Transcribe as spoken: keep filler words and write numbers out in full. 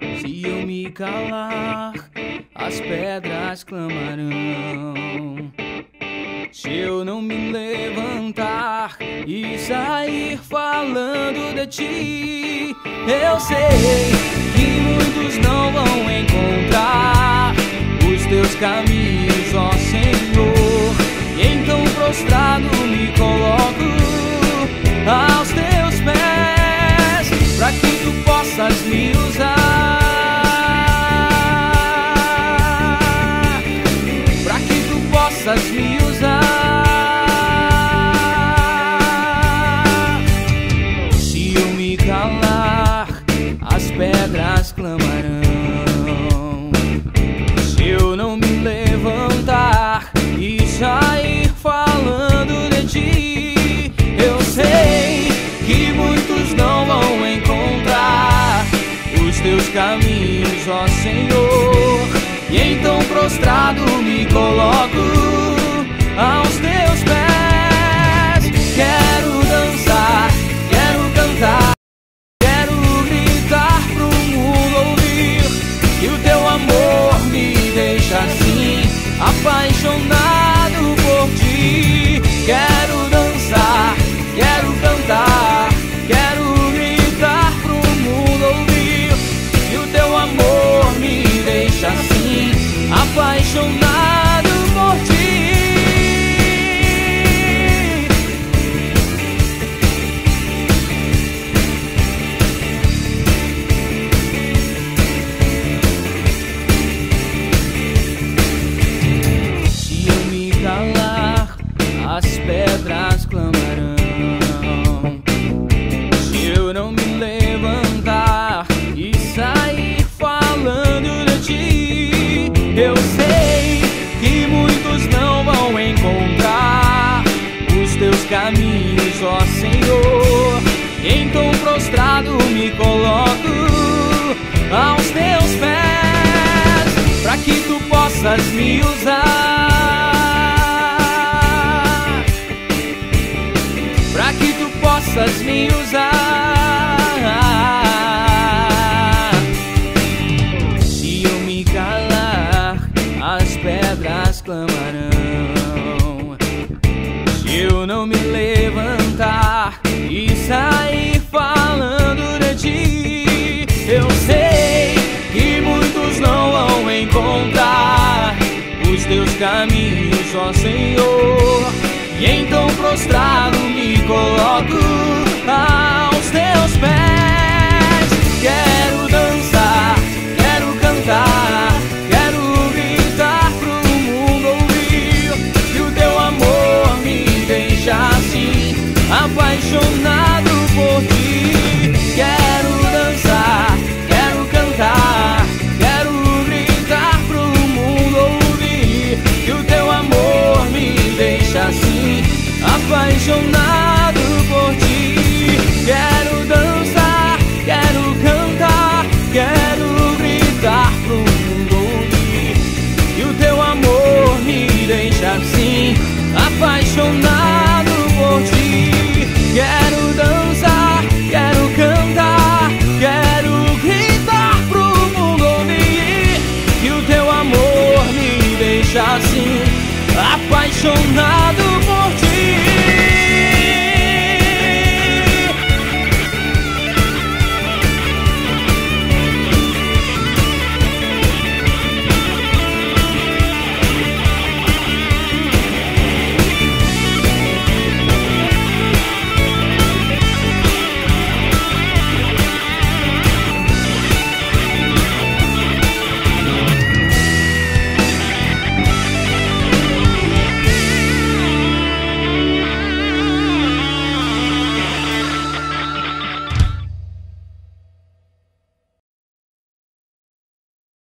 Se eu me calar, as pedras clamarão. Se eu não me levantar e sair falando de ti, eu sei que muitos não vão encontrar os teus caminhos, ó Senhor. E então prostrado me coloco aos teus pés, pra que tu possas me usar, pra que tu possas me usar. Se eu me calar, as pedras clamarão. Se eu não me levantar e sair falando de ti, eu sei que muitos não vão encontrar os teus caminhos, ó Senhor. E então prostrado me coloco aos teus pés. Quero dançar, quero cantar, quero gritar pro mundo ouvir que o teu amor me deixa assim, apaixonado por ti. Quero dançar, quero cantar, quero gritar pro mundo ouvir que o teu amor me deixa assim, apaixonado por ti. Se eu me calar, as pedras clamarão. Se eu não me levantar e sair falando de ti, eu sei que muitos não vão encontrar os teus caminhos, ó Senhor. Então prostrado me coloco aos teus pés, pra que tu possas me usar, pra que tu possas me usar. Se eu me calar, as pedras clamarão. Se eu não me levantar e sair falando de ti, eu sei que muitos não vão encontrar os teus caminhos, ó Senhor. E então prostrado me coloco